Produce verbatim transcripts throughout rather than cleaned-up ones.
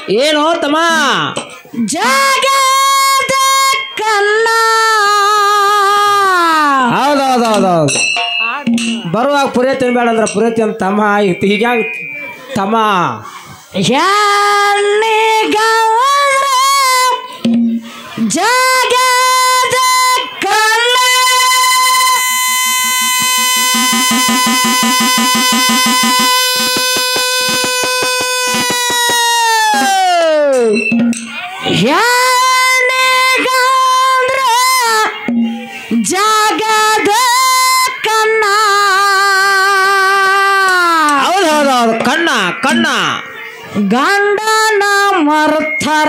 ಏನು ತಮ್ಮ ಜಗದ ಕನ್ನ ಹೌದೌದೌದೌದು ಬರುವಾಗ ಪುರೇ ತಿನ್ಬೇಡ ಅಂದ್ರೆ ಪುರೇ ತಿನ್ ತಮ್ಮ ಹೀಗ್ಯಾಗ ತಮ್ಮ ಜಗದ ಕನ್ನ ಜಗದ ಕನ್ನ ಹೌದೌದೌದು ಕಣ್ಣ ಕಣ್ಣ ಗಂಡನ ಮರ್ತರ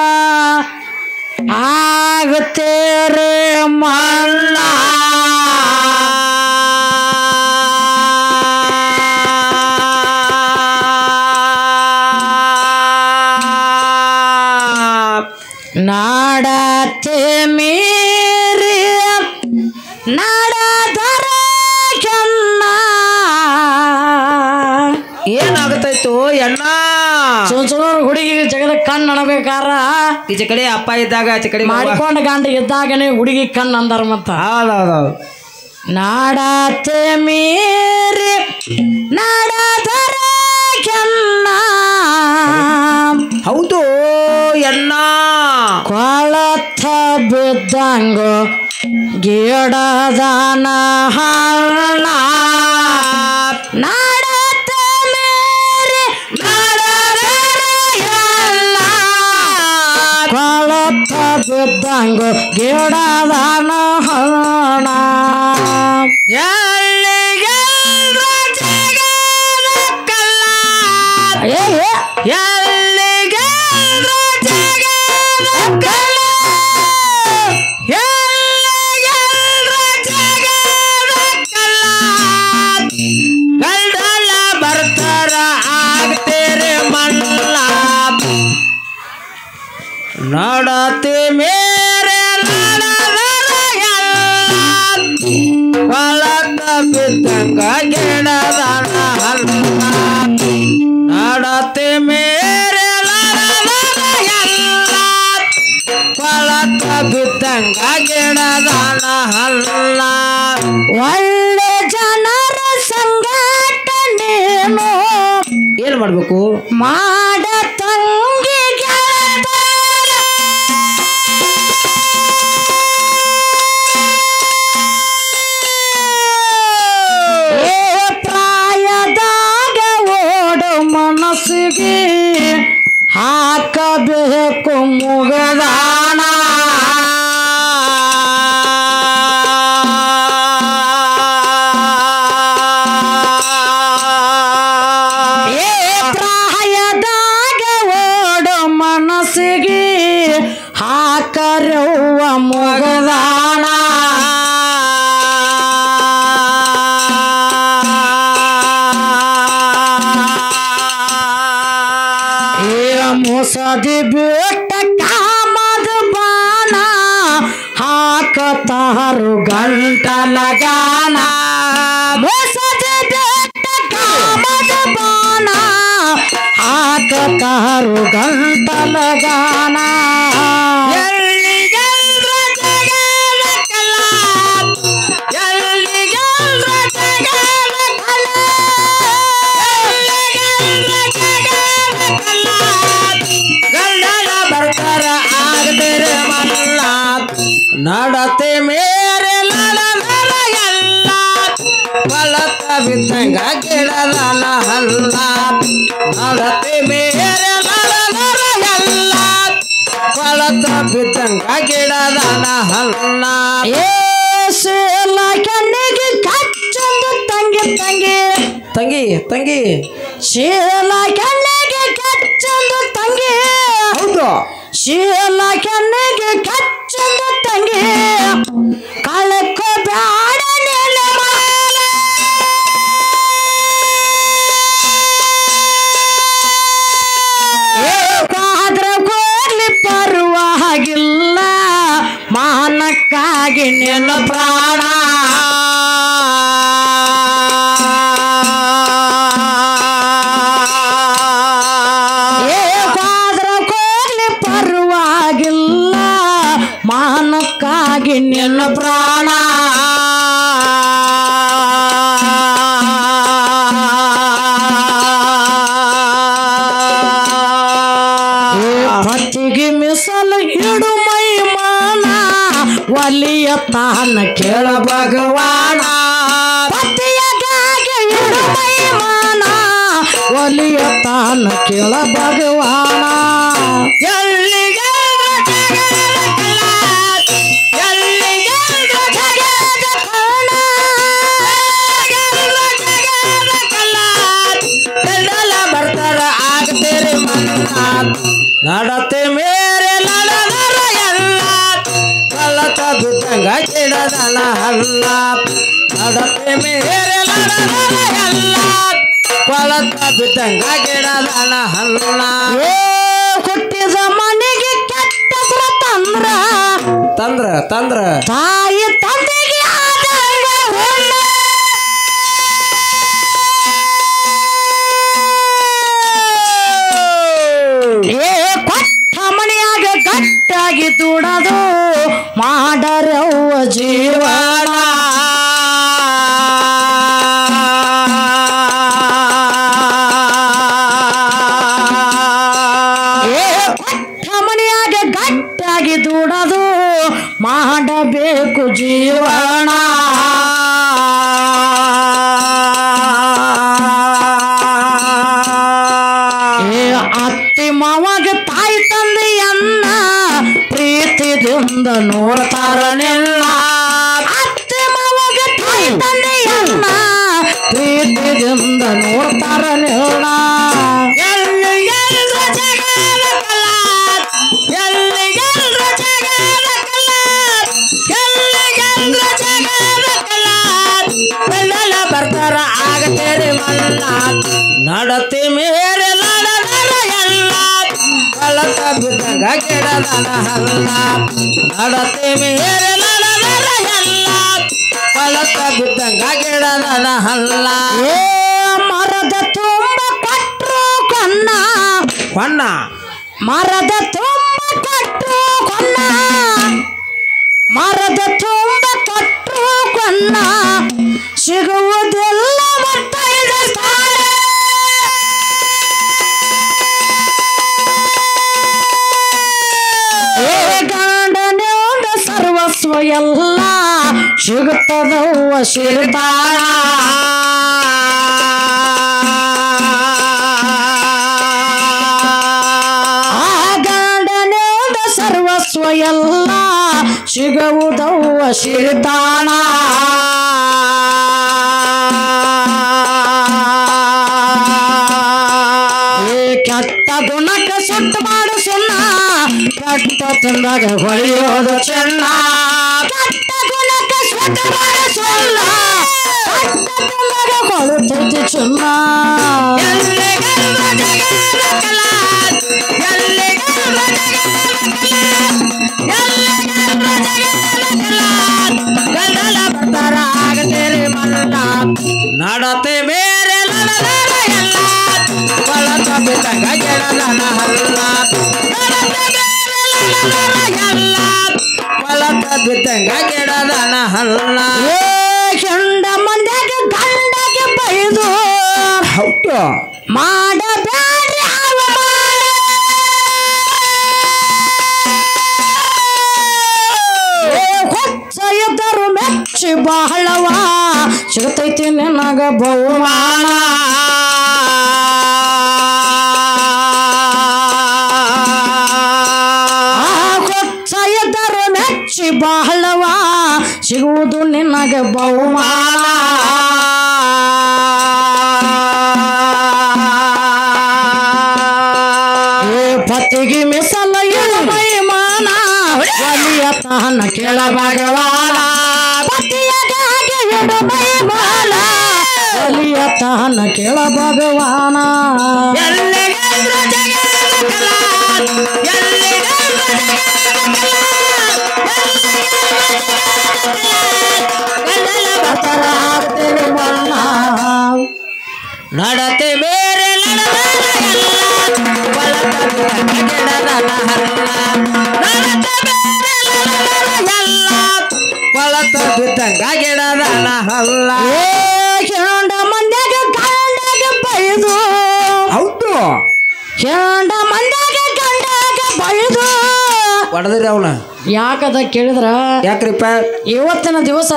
ಆಗತೇರೆ ಮಲ್ಲ ನಾಡತೆ ಮೀರಿ ನಾಡದರ ಕೆನ್ನ ಏನಾಗತ್ತೈತು ಎಣ್ಣ ಸುಂಚನೂರು ಹುಡುಗಿಗೆ ಜಗದ ಕಣ್ಣು ಅಣಬೇಕಾರ ಈಚೆ ಕಡೆ ಅಪ್ಪ ಇದ್ದಾಗ ಆಚೆ ಕಡೆ ಮಾಡಿಕೊಂಡ ಗಂಡ ಇದ್ದಾಗನೇ ಹುಡುಗಿ ಕಣ್ಣು ಅಂದಾರ ಮತ್ತ ಹೌದೌದೌದು ನಾಡತೆ ಮೀರಿ ನಾಡದರ ಕೆನ್ನ ಹೌದು ಎಣ್ಣ ಕೊಳತ ಬಿದ್ದಂಗ ಗಿಡದನ ಹಳ್ಳ ನಾಡತ ಮೇರೆ ನಾಡದರ ಎಲ್ಲ ಕೊಳತ ಬಿದ್ದಂಗ ಗಿಡದನ ಹಳ್ಳ ಎಲ್ಲಿಗೆಲ್ರ ಜಗದ ಕಲ್ಲ ಏ ಎಲ್ಲಿಗೆಲ್ರ ಜಗದ ಕಲ್ಲ ಎಲ್ಲಿಗೆಲ್ರ ಜಗದ ಕಲ್ಲ ಗಂಡಲ್ಲ ಬರ್ತಾರ ಆಗ್ತೇರೆ ಮಲ್ಲ ನೋಡತಿ ಮೇರೆ ಹೊಲದ ಬಿದ್ದಂಗ ಗಿಡದಣ ಹಲ್ಲ ನೋಡತಿ ಮೇರೆ ಹೊಲದ ಬಿದ್ದಂಗ ಗಿಡದಣ ಹಲ್ಲ ಒಳ್ಳೆ ಜನರ ಸಂಗಾಟ ನೀನು ಏನ್ ಮಾಡ್ಬೇಕು ಮಾಡ ತಂಗಿ ಗೆಳತರ. ಏ ಪ್ರಾಯದಾಗ ಓಡು ಮನಸ್ಸಿಗೆ ಹಾಕಬೇಕು ಮುಗದಾನ ಹಾಕರವ್ವ ಮುಗದಾನ ಏ ಮುಸದಿ ಬಿಟ್ಟ ಕಾಮದ ಬಾಣ ಹಾಕತಾರು ಗಂಟಲ ಗಾನ ಮುಸದಿ ಬಿಟ್ಟ ಕಾಮದ ಬಾಣ ಹಾಕತಾರು ಗಂಟಲ ಗಾನ ನಡತೆ ಮೇರೆ ಎಲ್ಲ ಹೊಲತ ಬಿದ್ದಂಗ ಗಿಡದನ ಹಲ್ಲ ನಡತೆ ಮೇರೆ ಎಲ್ಲ ಹೊಲತ ಬಿದ್ದಂಗ ಗಿಡದನ ಹಲ್ಲ ಏಸಲ ಕಣ್ಣಿಗೆ ಕಚ್ಚೊಂದು ತಂಗಿ ತಂಗಿ ತಂಗಿ ತಂಗಿ ಶೀಲ ಕಣ್ಣಿಗೆ ಕಚ್ಚೊಂದು ತಂಗಿ ಹೌದು ಶೀಲ ಕಣ್ಣಿಗೆ ಕಚ್ಚೊಂದು ತಂಗಿ ಕಳಕೋ ಬ್ಯಾಡ ನೆಲ ಮೇಲೆ ಏಕಾದ್ರ ಕೋರ್ಲಿ ಪರ್ವಾಗಿಲ್ಲ ಮಾನಕ್ಕಾಗಿ ನಿನ್ನ ಪ್ರಾಣ ಏಕಾದ್ರ ಒಲಿಯ ತಾನ ಕೇಳ ಭಗವಾನ ಪತಿಯಗಾಗಿ ಇಡು ಮೈಮಾನ ಒಲಿಯ ತಾನ ಕೇಳ ಭಗವಾನ ಎಲ್ಲಿಗೆ ಬರ್ತಾರ ಆಗ್ತೇರಿ ನಡತೆ ಮೇರೆ ಲಡದರ ಎಲ್ಲ ಕಲತ ಬಿದ್ದಂಗ ಗಿಡದನ ಹಲ್ಲ ನಡತೆ ಮೇರೆ ಲಡದರ ಎಲ್ಲ ಕಲತ ಬಿದ್ದಂಗ ಗಿಡದನ ಹಲ್ಲ ಹುಟ್ಟಿದ ಮನೆಗೆ ಕೆಟ್ಟ ತಂದ್ರ ತಂದ್ರ ತಂದ್ರ ತಾಯಿ ತಂದೆಗೆ ಆದಂಗ ಹೊನ್ನ ಏ ಕೊಟ್ಟ ಮನೆಯಾಗ ಗಟ್ಟಾಗಿ ದುಡದು ಮಾಡರವ್ವ ಜೀವನ ಏ ಕೊಟ್ಟ ಮನೆಯಾಗ ಗಟ್ಟಾಗಿ ದುಡದು ಮಾಡಬೇಕು ಜೀವನ ಮಾವಾಗ ತಾಯಿ ತಂದೆಯನ್ನ ಪ್ರೀತಿದಿಂದ ನೋಡ್ತಾರ ನಿಲ್ಲ ಅತ್ತೆ ಮಾವಾಗ ತಾಯಿ ತಂದೆಯನ್ನ ಪ್ರೀತಿದಿಂದ ನೋಡ್ತಾರ ನಿಲ್ಲ ಎಲ್ಲಿ ಎಲ್ರ ಜಗದ ಕಲ ಎಲ್ಲಿ ಎಲ್ರ ಜಗದ ಕಲ ಎಲ್ಲಿ ಎಲ್ರ ಜಗದ ಕಲ ಬೆಲ್ಲ ಬರ್ತಾರ ಆಗತೇರಿ ಮಲ್ಲ ನಡತೆ ಮೇರೆ ಕಲತ ಬಿದ್ದಂಗ ಗಿಡದನ ಹಲ್ಲ ನಡತೆ ಮೇರೆ ಲಡದರ ಎಲ್ಲ ಕಲತ ಬಿದ್ದಂಗ ಗಿಡದನ ಹಲ್ಲ ಏ ಮರದ ತುಂಬ ಕಟ್ರು ಕೊನ್ನ ಕೊನ್ನ ಮರದ ತುಂಬ ಕಟ್ರು ಕೊನ್ನ ಮರದ ತುಂಬ ಕಟ್ರು ಕೊನ್ನ ಸಿಗುವುದೆಲ್ಲ ಮತ್ತೈದ ಸ್ಥಾನ ಸರ್ವಸ್ವ ಎಲ್ಲ ಸಿಗುತ್ತದವ್ವ ಸಿರಿತಾಳ ಆ ಗಂಡನೇದ ಸರ್ವಸ್ವ ಎಲ್ಲ ಸಿಗುವುದವ್ವ ಸಿರಿತಾಳ ಕೆಟ್ಟ ಗುಣಕ ಸುಟ್ಟು ಮಾಡು ಸುಣ್ಣ ಕೆಟ್ಟ ತಿಂದಾಗ ಹೊಳೆಯೋದು ಚೆನ್ನ ಕೆಟ್ಟ ಗುಣಕ ಸುಟ್ಟು ಮಾಡು ಸುಣ್ಣ ಕೆಟ್ಟ ತಿಂದಾಗ ಹೊಳುತ್ತೈತಿ ಚೆನ್ನ ಬರ್ತಾರ ಆಗತೇರಿ ಮಲ್ಲ ನಡತೆ ಬೇರೆ ಎಲ್ಲ ಕಲತ ಬಿದ್ದಂಗ ಗಿಡದನ ಹಲ್ಲ ಎಲ್ಲ ಕಲತ ಬಿದ್ದಂಗ ಗಿಡದನ ಹಲ್ಲ ಏ ಕೆಂಡ ಮಂದ್ಯಾಗ ಗಂಡಗೆ ಬೈದು ಹೌದು ಮಾಡಬೇಡ್ರಿ ಅವಮಾನ ಏ ಹೊಚ್ಚ ಎದ್ದರು ಮೆಚ್ಚಿ ಬಹಳವ ಸಿಗತೈತಿ ನಿನಗ ಬಹುಮಾನ ಬಹಳವ ಸಿಗುವುದು ನಿನಗೆ ಬಹುಮಾನ ಪತಿಗೆ ಮಿಸಲ ಇಳು ಮೈಮಾನ ಒಲಿಯ ತಾನ ಕೇಳ ಭಗವಾನ ಪತಿಯಾಗಿ ಇಡು ಮೈಮಾನ ಒಲಿಯ ತಾನ ಕೇಳ ಭಗವಾನ ಎಲ್ಲಿಗೆಲ್ರು ಜಗದ ಕಲ ಎಲ್ಲಿಗೆಲ್ರು ಜಗದ ಕಲ ನಡತೆ ಬೇರೆ ಕೊಳತ ಬಿದ್ದಂಗ ಗಿಡದನ ಹಲ್ಲ ಕೆಂಡ ಮಂದ್ಯಾಗ ಗಂಡಾಗ ಬೈದು ಹೌದು ಕೆಂಡ ಮಂದ್ಯಾಗ ಗಂಡಾಗ ಬೈದು ಹೊಡೆದ್ರಿ ಅವನ ಯಾಕದ ಕೇಳಿದ್ರ ಯಾಕ್ರಿಪ್ಪ ಇವತ್ತಿನ ದಿವಸ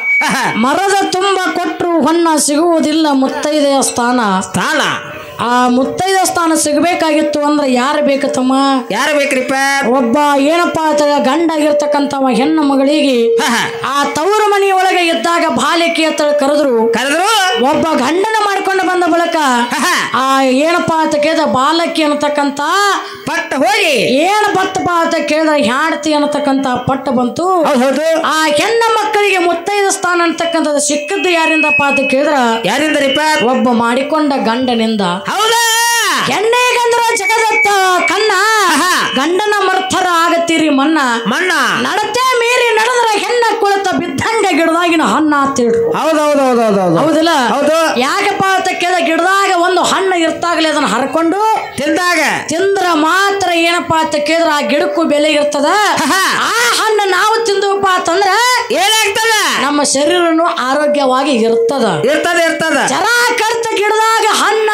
ಮರದ ತುಂಬ ಕೊಟ್ಟರು ಹೊನ್ನ ಸಿಗುವುದಿಲ್ಲ ಮುತ್ತೈದೆಯ ಸ್ಥಾನ ಸ್ಥಾನ ಆ ಮುತ್ತೈದ ಸ್ಥಾನ ಸಿಗಬೇಕಾಗಿತ್ತು ಅಂದ್ರೆ ಯಾರು ಬೇಕು ತಮ್ಮ ಯಾರು ಬೇಕ್ರಿಪ್ಪ ಒಬ್ಬ ಏನಪ್ಪಾ ಗಂಡ ಆಗಿರ್ತಕ್ಕಂಥವ ಹೆಣ್ಣು ಮಗಳಿಗೆ ಆ ತವರು ಮನೆಯೊಳಗೆ ಇದ್ದಾಗ ಬಾಲಿಕೆ ಅಂತ ಕರೆದ್ರು ಕರೆದ್ರು ಒಬ್ಬ ಗಂಡನ ಮಾಡ್ಕೊಂಡು ಬಂದ ಬಳಿಕ ಆ ಏನಪ್ಪಾ ಅಂತ ಕೇಳಿದ ಬಾಲಕಿ ಅನ್ನತಕ್ಕಂತ ಪಟ್ಟ ಹೋಗಿ ಏನ್ ಬತ್ತಪ್ಪ ಅಂತ ಕೇಳಿದ್ರೆ ಹ್ಯಾಡ್ತಿ ಅನ್ನತಕ್ಕಂತ ಪಟ್ಟ ಬಂತು ಹೌದು ಆ ಹೆಣ್ಣ ಮಕ್ಕಳಿಗೆ ಮುತ್ತೈದ ಸ್ಥಾನ ಅಂತಕ್ಕಂಥದ್ದು ಸಿಕ್ಕದ್ದು ಯಾರಿಂದಪ್ಪ ಅಂತ ಕೇಳಿದ್ರ ಯಾರಿಂದರಿಪ್ಪ ಒಬ್ಬ ಮಾಡಿಕೊಂಡ ಗಂಡನಿಂದ ಹೌದಾ ಹೆಣ್ಣೆಗಂದ್ರ ಜಗದತ್ತ ಕಣ್ಣ ಗಂಡನ ಮರ್ಥರ ಆಗತ್ತೀರಿ ಮನ್ನ ಮಣ್ಣ ನಡತೆ ಮೀರಿ ನಡೆದ್ರ ಹೆಣ್ಣ ಕುಳಿತ ಬಿದ್ದಂಗ ಗಿಡದಾಗಿನ ಹಣ್ಣ ಅಂತೇಳಿ ಹೌದೌದೌದೌದು ಹೌದಿಲ್ಲ ಹೌದು ಯಾಕಪ್ಪ ಅಂತ ಕೇಳ ಗಿಡದಾಗ ಒಂದು ಹಣ್ಣು ಇರ್ತಾಗಲೇ ಅದನ್ನ ಹರ್ಕೊಂಡು ತಿಂದಾಗ ತಿಂದ್ರ ಮಾತ್ರ ಏನಪ್ಪಾ ಅಂತ ಕೇಳಿದ್ರ ಆ ಗಿಡಕ್ಕೂ ಬೆಲೆ ಇರ್ತದ ಆ ಹಣ್ಣು ನಾವು ತಿಂದವಪ್ಪ ಅಂತಂದ್ರ ಏನಾಗ್ತದ ನಮ್ಮ ಶರೀರನು ಆರೋಗ್ಯವಾಗಿ ಇರ್ತದ ಇರ್ತದ ಇರ್ತದ ಜರ ಕರ್ತ ಗಿಡದಾಗ ಹಣ್ಣ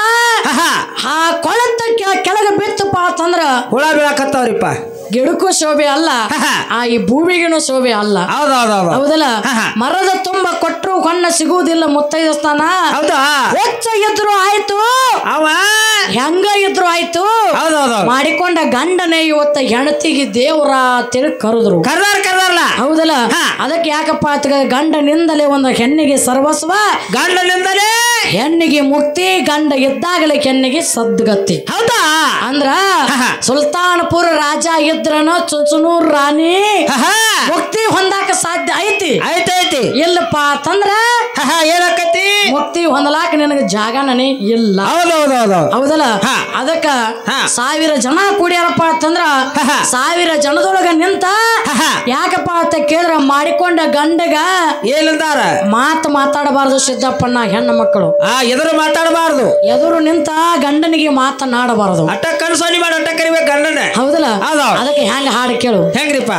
ಆ ಕೊಳತ ಕೆಳಗೆ ಬಿತ್ತಪ್ಪ ಅಂತಂದ್ರ ಹುಳ ಬೀಳಕತ್ತಾವ್ರಿಪ್ಪ ಗಿಡಕ್ಕೂ ಶೋಭೆ ಅಲ್ಲ ಆ ಈ ಭೂಮಿಗೂ ಶೋಭೆ ಅಲ್ಲ ಹೌದಲ್ಲ ಮರದ ತುಂಬ ಕೊಟ್ಟರು ಹೊನ್ನ ಸಿಗುವುದಿಲ್ಲ ಮುತ್ತೈದ ಸ್ಥಾನ ಹೌದಾ ಹೆಚ್ಚ ಇದ್ರು ಆಯ್ತು ಅವ ಹೆಂಗ ಇದ್ರು ಆಯ್ತು ಮಾಡಿಕೊಂಡ ಗಂಡನೇ ಇವತ್ತ ಹೆಣತಿಗೆ ದೇವ್ರ ಅಂತೇಳಿ ಕರೆದ್ರು ಕರ್ದಾರ ಕರ್ದಾರಲ್ಲ ಹೌದಲ್ಲ ಅದಕ್ಕೆ ಯಾಕಪ್ಪ ಅಂತ ಗಂಡನಿಂದಲೇ ಒಂದು ಹೆಣ್ಣಿಗೆ ಸರ್ವಸ್ವ ಗಂಡನಿಂದಲೇ ಹೆಣ್ಣಿಗೆ ಮುಕ್ತಿ ಗಂಡ ಇದ್ದಾಗಲೇ ಹೆಣ್ಣಿಗೆ ಸದ್ಗತಿ ಹೌದಾ ಅಂದ್ರ ಸುಲ್ತಾನಪುರ ರಾಜ ಇದ್ರನ ಚುಚುನೂರ್ ರಾಣಿ ಮುಕ್ತಿ ಹೊಂದಾಕ ಸಾಧ್ಯ ಐತಿ ಐತೈತಿ ಇಲ್ಲಪ್ಪ ಅಂತಂದ್ರ ಏನಾಕತಿ ಮುಕ್ತಿ ಹೊಂದಲಾಕ ನಿನಗೆ ಜಾಗನೇ ಇಲ್ಲ ಹೌದೌದೌದು ಹೌದಲ್ಲ ಅದಕ್ಕ ಸಾವಿರ ಜನ ಕೂಡ್ಯಾರಪ್ಪ ಅಂತಂದ್ರ ಸಾವಿರ ಜನದೊಳಗ ನಿಂತ ಯಾಕಪ್ಪ ಅಂತ ಕೇಳಿದ್ರ ಮಾಡಿಕೊಂಡ ಗಂಡಗ ಏನಂತಾರ ಮಾತು ಮಾತಾಡಬಾರದು ಸಿದ್ದಪ್ಪಣ್ಣ ಹೆಣ್ಣು ಮಕ್ಕಳು ಆ ಎದುರು ಮಾತಾಡಬಾರದು ಎದುರು ನಿಂತ ಗಂಡನಿಗೆ ಮಾತನಾಡಬಾರದು ಅಟ್ಟ ಕನ್ಸೋನಿ ಮಾಡಿ ಅಟ್ಟ ಕರಿಬೇಕು ಗಂಡನ ಹೌದಲ್ಲ ಅದಕ್ಕೆ ಹೆಂಗ ಹಾಡು ಕೇಳು ಹೆಂಗ್ರಿಪ್ಪ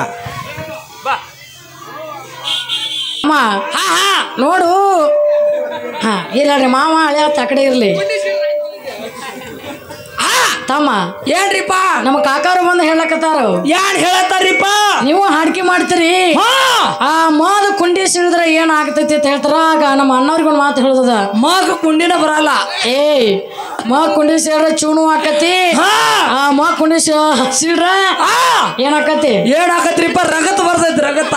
ಅಮ್ಮ ನೋಡು ಹಾ ಇಲ್ಲರಿ ಮಾವ ಹಳೆ ಆ ಕಡೆ ಇರ್ಲಿ ತಮ್ಮ ಏನ್ರಿಪ್ಪ ನಮ್ಮ ಕಾಕಾರು ಬಂದು ಹೇಳಕತ್ತಾರ ಯಾನ್ ಹೇಳತ್ತಾರಿಪ್ಪ ನೀವು ಹಾಡ್ಕಿ ಮಾಡ್ತೀರಿ ಆ ಮಾದ ಕುಂಡಿ ಸಿಡಿದ್ರೆ ಏನ್ ಆಗ್ತೈತಿ ಅಂತ ಹೇಳ್ತಾರ ಆಗ ನಮ್ಮ ಅಣ್ಣವ್ರಿಗೆ ಒಂದು ಮಾತು ಹೇಳದ ಮಗ ಕುಂಡಿನ ಬರಲ್ಲ ಏಯ್ ಮಾ ಕುಂಡಿ ಸೇಡ್ರ ಚೂಣು ಹಾಕತಿ ಆ ಮಾ ಕುಂಡಿ ಸಿಡ್ರ ಏನ್ ಹಾಕತಿ ಏನ್ ಹಾಕತ್ರಿಪ್ಪ ರಗತ್ ಬರ್ತೈತಿ ರಗತ್ತ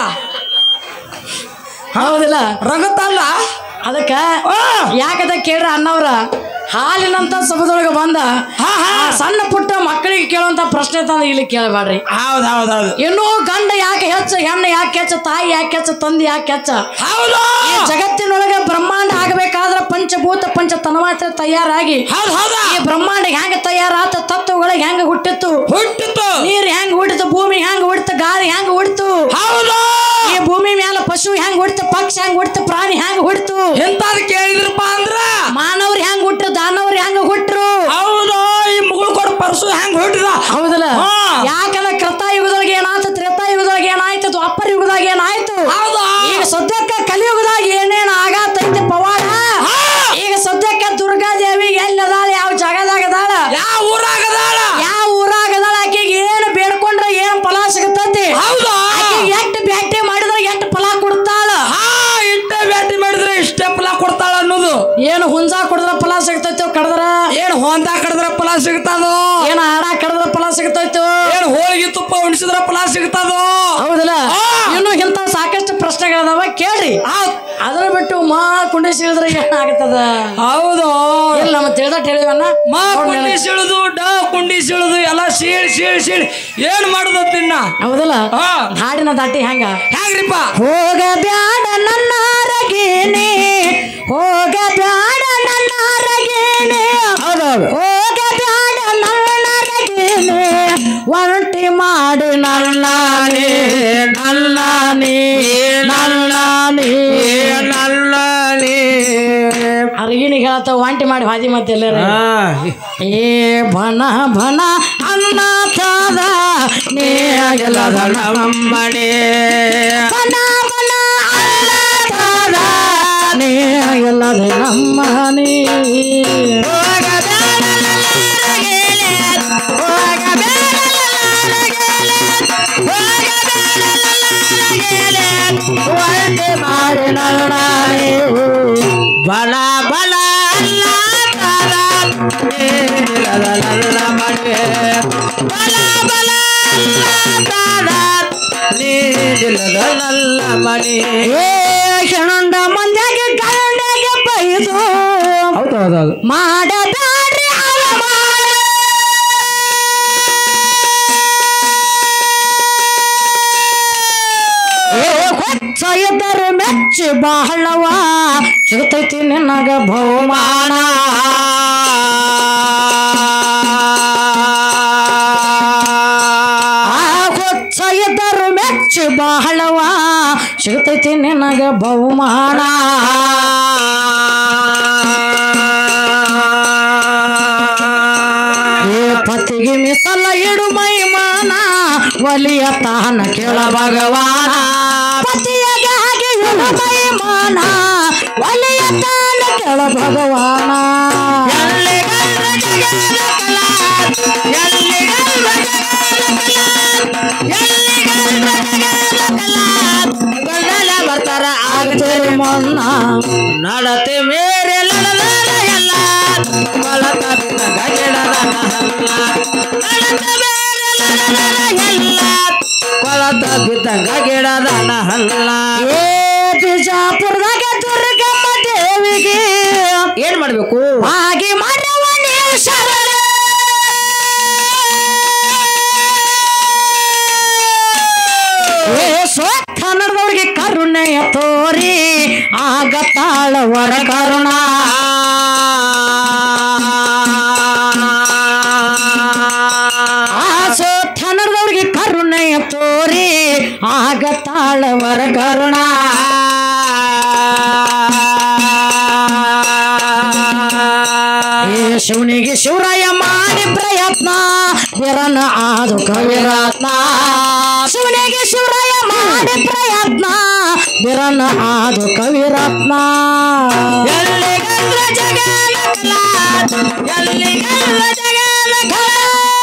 ಹೌದಿಲ್ಲ ರಗತ್ತ ಅಲ್ಲ ಅದಕ್ಕ ಯಾಕದ ಕೇಳ್ರ ಅಣ್ಣವ್ರ ಹಾಲಿನಂತ ಸಭದೊಳಗೆ ಬಂದ ಸಣ್ಣ ಪುಟ್ಟ ಮಕ್ಕಳಿಗೆ ಕೇಳುವಂತ ಪ್ರಶ್ನೆ ತಂದ ಇಲ್ಲಿ ಕೇಳಬೇಡ್ರಿ ಹೌದ್ ಹೌದೌದು ಇನ್ನು ಗಂಡ ಯಾಕೆ ಹೆಚ್ಚ ಹೆಣ್ಣು ಯಾಕೆ ಹೆಚ್ಚ ತಾಯಿ ಯಾಕೆ ಹೆಚ್ಚ ತಂದೆ ಯಾಕೆ ಹೆಚ್ಚ ಹೌದು ಜಗತ್ತಿನೊಳಗೆ ಬ್ರಹ್ಮಾಂಡ ಆಗಬೇಕಾದ್ರ ಪಂಚಭೂತ ಪಂಚ ತನ್ಮಾತ್ರ ತಯಾರಾಗಿ ಈ ಬ್ರಹ್ಮಾಂಡ ಹೆಂಗ ತಯಾರಾತ ತತ್ವಗಳಿಗೆ ಹೆಂಗ ಹುಟ್ಟಿತ್ತು ಹುಟ್ಟಿತ್ತು ನೀರ್ ಹೆಂಗ ಹುಟ್ಟಿತು ಭೂಮಿ ಹೆಂಗ ಹುಟ್ಟಿತು ಗಾಳಿ ಹೆಂಗ ಹುಟ್ಟಿತು ಹೌದು ಈ ಭೂಮಿ ಮೇಲೆ ಪಶು ಹೆಂಗ ಹುಟ್ಟಿತು ಪಕ್ಷಿ ಹೆಂಗ ಹುಟ್ಟಿತು ಪ್ರಾಣಿ ಹೆಂಗ ಹುಟ್ಟಿತು ಎಂತಾದ್ ಕೇಳಿದ್ರಪ್ಪ ಅಂದ್ರ ಮಾನವ್ರು ಹೆಂಗ ಹುಟ್ಟರು ದಾನವ್ರು ಹೆಂಗ ಹುಟ್ಟರು ಹೌದು ಈ ಮುಗುಳು ಕೊಡ ಪರಸು ಹೆಂಗ ಹುಟ್ಟಿದ ಹೌದಲ್ಲ ಯಾಕಂದ್ರೆ ಕೃತಾಯುಗದೊಳಗೆ ಏನಾಯ್ತು ತ್ರೇತಾಯುಗದೊಳಗೆ ಏನಾಯ್ತು ದ್ವಾಪರ ಯುಗದಾಗ ಏನಾಯ್ತು ಈಗ ಸದ್ಯಕ್ಕೆ ಕಲಿಯುಗದಾಗ ಏನೇನ್ ಆಗತೈತಿ ಪವಾಡ ಈಗ ಸದ್ಯಕ್ಕೆ ದುರ್ಗಾದೇವಿ ಎಲ್ಲದಾಳ ಯಾವ ಜಾಗದಾಗದಾಳ ಯಾವ ಊರಾಗದಾಳ ಯಾವ ಊರಾಗದಾಳ ಆಕೆಗೆ ಏನು ಬೇಡ್ಕೊಂಡ್ರೆ ಏನ್ ಫಲ ಸಿಗತೈತಿ ಹೌದು ಎಷ್ಟು ಬ್ಯಾಟಿ ಮಾಡಿದ್ರೆ ಎಷ್ಟು ಫಲ ಕೊಡ್ತಾಳ ಇಷ್ಟೇ ಬ್ಯಾಟಿ ಮಾಡಿದ್ರೆ ಇಷ್ಟೇ ಫಲ ಕೊಡ್ತಾಳ ಅನ್ನೋದು ಏನು ಹುಂಜಾ ಕೊಡಿದ್ರ ಫಲ ಸಿಗ್ತೈತೋ ಕಡದ್ರ ಏನ್ ಹೊಂದ ಕಡದ್ರ ಫಲ ಸಿಗ್ತದೋ ಏನ್ ಆಡ ಕಡದ್ರ ಫಲ ಸಿಗ್ತೈತೋ ಏನ್ ಹೋಳಿಗೆ ತುಪ್ಪ ಉಣಿಸಿದ್ರ ಫಲ ಸಿಗ್ತದೋ ಹೌದಲ್ಲ ಇನ್ನು ಇಂತ ಸಾಕಷ್ಟು ಪ್ರಶ್ನೆಗಳದಾವ ಕೇಳ್ರಿ ಅದ್ರ ಬಿಟ್ಟು ಮಾ ಕುಂಡಿ ಸಿಳಿದ್ರೆ ಏನಾಗ್ತದ ಹೌದು ಇಲ್ಲ ನಮ್ಮ ತಿಳಿದಟ್ ಹೇಳಿವನ್ನ ಮಾ ಕುಂಡಿ ಸಿಳುದು ಡ ಕುಂಡಿ ಸಿಳುದು ಎಲ್ಲ ಸೀಳ್ ಸೀಳ್ ಸೀಳ್ ಏನ್ ಮಾಡುದ ತಿನ್ನ ಹೌದಲ್ಲ ಹಾಡಿನ ದಾಟಿ ಹೆಂಗ ಹೆಂಗ್ರಿಪ್ಪ ಹೋಗ ಬ್ಯಾಡ ನನ್ನ ರಗೇನೆ ಹೋಗ ಬ್ಯಾಡ ನನ್ನ ರಗೇನೆ ಹೋಗ ಬ್ಯಾಡ ನನ್ನ ರಗೇನೆ ಒಂಟಿ ಮಾಡಿ ನಲ್ಲಾನೆ ನಲ್ಲಾನೆ ನಲ್ಲಾನೆ ನಲ್ಲಾನೆ ಅರ್ಗಿನಿಗೆ ಹೇಳ್ತ ಒಂಟಿ ಮಾಡಿ ಹಾದಿ ಮತ್ತೆ ಎಲ್ಲರ ಏ ಬನ ಬನ ಅನ್ನ ತಾದ ನೇ ಆಗಲದ ನಮ್ಮನೆ ಬನ ಬನ ಅನ್ನ ತಾದ ನೇ ಆಗಲದ ನಮ್ಮನೆ ಹೋಗ ಮದುವೆ ಬಲ ಬಲ ನೀಡಿಲ್ಲದ ನನ್ನ ಮನೆ ಏ ಹೆಣುಂಡ ಮಂದ್ಯಾಗೆ ಗಂಡಗೆ ಬೈದು ಹೌದು ಹೌದೌದು ಮಾಡದಾಡ್ರಿ ಅವಮಾನ ಏ ಹೊಚ್ಚ ಎದ್ದರು ಮೆಚ್ಚಿ ಬಹಳವ ಸಿಗ್ತೈತಿ ನಿನಗ ಬಹುಮಾನ ಎದ್ದರು ಮೆಚ್ಚಿ ಬಹಳವ ಸಿಗ್ತೈತಿ ನಿನಗ ಬಹುಮಾನ ಏ ಪತಿಗೆ ಮಿಸಲ ಇಡು ಮೈಮಾನ ಒಲಿಯ ತಾನ ಕೇಳ ಭಗವಾನ ಪತಿಯಗೆ ಹಾಗೆ ಇಡು ಮೈಮಾನ ಒಲಿಯ ತಾನ ಕೇಳ ಭಗವಾನ ಬರ್ತಾರ ಆಗ್ತೇರಿ ಮೊನ್ನ ನಡತೆ ಮೇರೆ ಲಡಲಡ ಎಲ್ಲ ಬಳತ ಗಗೆಡದ ಕೊಳತ ಬಿದ್ದಂಗ ಗಿಡದನ ಹಲ್ಲ ಏ ಬಿಜಾಪುರದಾಗ ದುರ್ಗಮ್ಮ ದೇವಿಗೆ ಏನ್ ಮಾಡ್ಬೇಕು ಹಾಗೆ ಮಾಡುವ ನೀವು ಶರಣ ಏ ಸ್ವಕನ್ನಡದವ್ರಿಗೆ ಕರುಣೆಯ ತೋರಿ ಆಗ ತಾಳವರ ಕರುಣ ಕನ್ನಡದವ್ರಿಗೆ ಕರುಣೆಯ ತೋರಿ ಆಗ ತಾಳವರ ಕರುಣ ಏ ಶಿವನಿಗೆ ಶಿವರಾಯ ಮಾಡಿ ಪ್ರಯತ್ನ ಬಿರನ ಆದು ಕವಿರತ್ನ ಶಿವನಿಗೆ ಶಿವರಾಯ ಮಾಡಿ ಪ್ರಯತ್ನ ಬಿರನ ಆದು ಕವಿರತ್ನ ಎಲ್ಲಿಗಲ್ಲ ಜಗನ ಕಲಾ ಎಲ್ಲಿಗಲ್ಲ ಜಗನ ಕಲಾ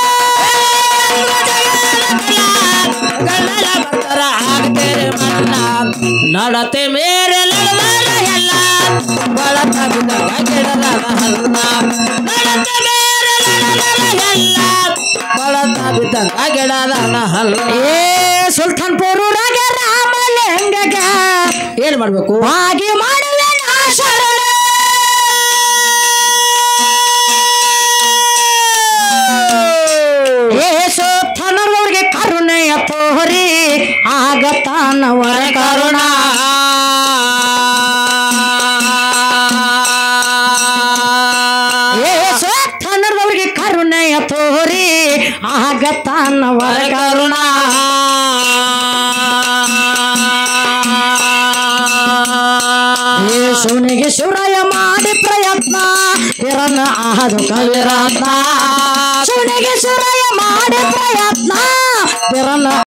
ಗಲ್ಲಲ ಬರ್ತಾರ ಆಗ್ತೇರೆ ಮನ್ನ ನಡತೆ ಮೇರೆ ಲಡಲಡ ಎಲ್ಲ ಬಳತ ಬಿದ್ದಂಗ ಗಿಡದ ಹಲ್ಲ ನಡತೆ ಮೇರೆ ಲಡಲಡ ಎಲ್ಲ ಬಳತ ಬಿದ್ದಂಗ ಗಿಡದ ಹಲ್ಲ ಏ ಸುಲ್ತಾನ್ಪುರದಾಗ ರಾಮಲಿಂಗಗ ಏನ್ ಮಾಡ್ಬೇಕು ಹಾಗೆ ಮಾಡುವೆ ನಾ ಶರಣ ಏಸೋಥನವ್ರಿಗೆ ಕರುಣೆಯ ತೋರಿ ಆಗ ತಾನವರ ಕರುಣ ಏಸೋಥನವ್ರಿಗೆ ಕರುಣೆಯ ತೋರಿ ಆಗ ತಾನವರ ಕರುಣ ಶಿವನಿಗೆ ಶಿವರಾಯ ಮಾಡಿ ಪ್ರಯತ್ನ ಬಿರನ ಆದು ಕವಿರತ್ನ ಶಿವನಿಗೆ ಶಿವರಾಯ ಮಾಡಿ ಪ್ರಯತ್ನ ಬಿರನ